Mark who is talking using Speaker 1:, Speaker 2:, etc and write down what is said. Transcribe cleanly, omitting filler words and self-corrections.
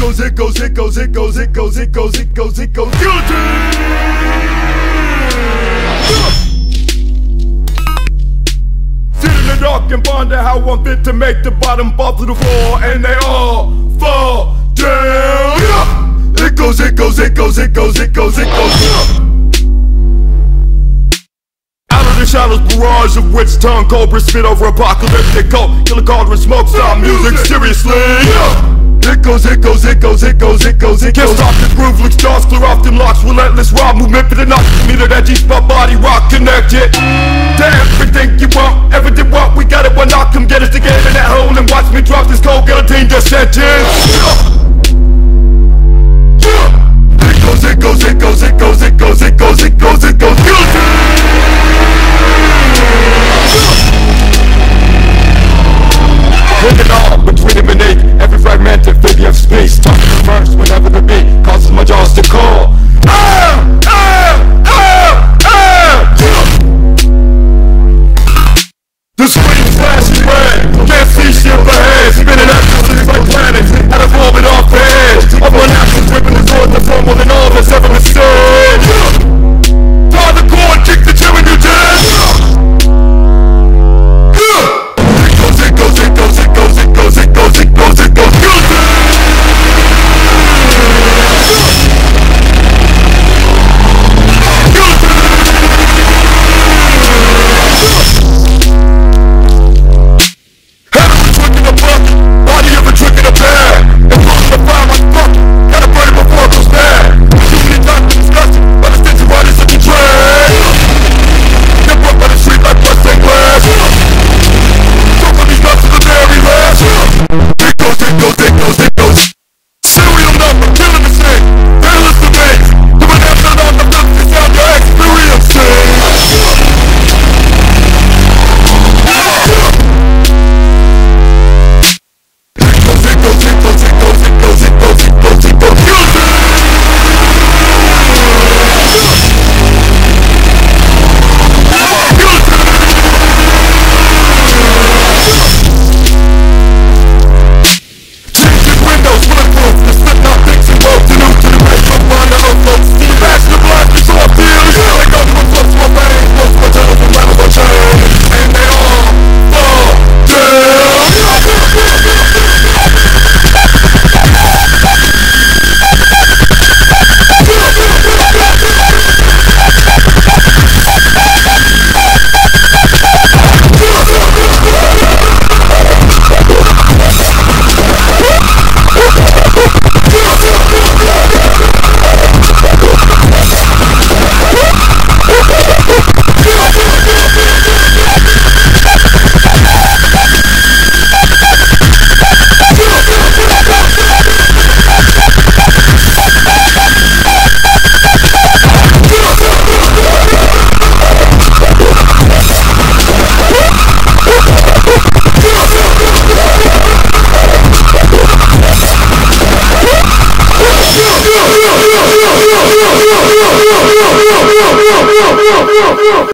Speaker 1: goes, it goes, it goes, it goes, it goes, it goes, it goes, it goes, guillotine! Sit in the dark and ponder how I'm fit to make the bottom fall to the floor, and they all fall down. It goes, it goes, it goes, it goes, it goes, it goes. Out of the shadows, barrage of witch tongue, cobra spit over apocalyptic cold, killer cauldron smoke, stop music seriously. It goes, it goes, it goes, it goes, it goes, it goes. Can't stop the groove, licks jaws, clear off them locks. Relentless raw movement for the knock. Me to that G-spot body rock connected to everything you want, everything what we got it. One knock, come get us together in that hole and watch me drop this cold guillotine just sentence. It goes, it goes, it goes, it goes, it goes, it goes, it goes, it goes, guillotine!